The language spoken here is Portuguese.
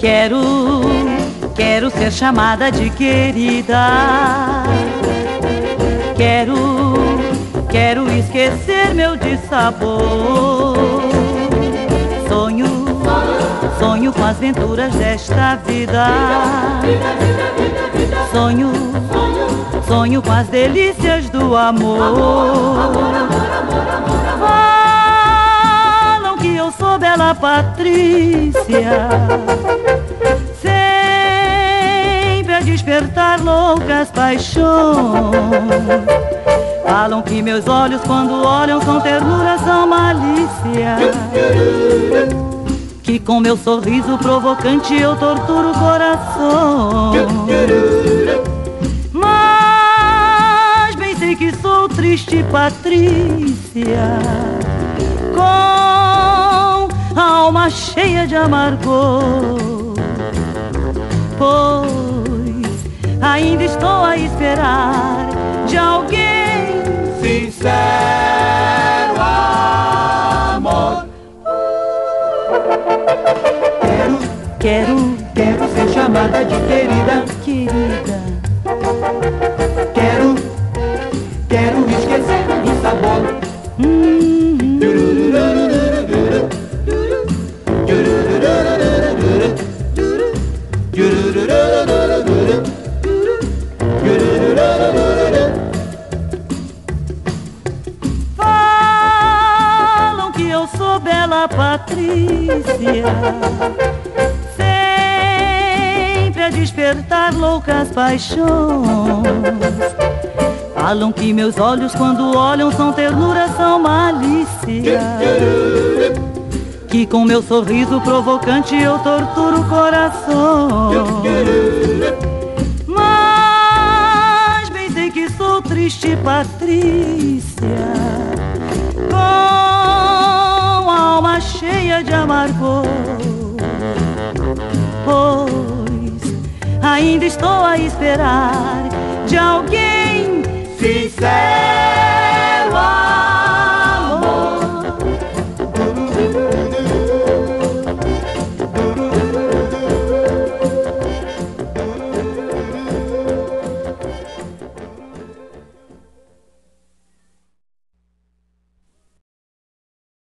Quero ser chamada de querida. Quero esquecer meu dissabor. Sonho com as venturas desta vida. Sonho com as delícias do amor. Falam que eu sou bela Patrícia, sempre a despertar loucas paixões. Falam que meus olhos quando olham são ternura, são malícia, que com meu sorriso provocante eu torturo o coração. Mas bem sei que sou triste Patrícia, com a alma cheia de amargor, pois ainda estou a esperar de alguém sincero amor. Quero ser chamada de querida. Quero esquecer do sabor. Falam que eu sou bela Patrícia, sempre a despertar loucas paixões. Falam que meus olhos quando olham são ternura, são malícia, que com meu sorriso provocante eu torturo o coração. Mas bem sei que sou triste Patrícia, com a alma cheia de amargor, pois ainda estou a esperar de alguém Sincero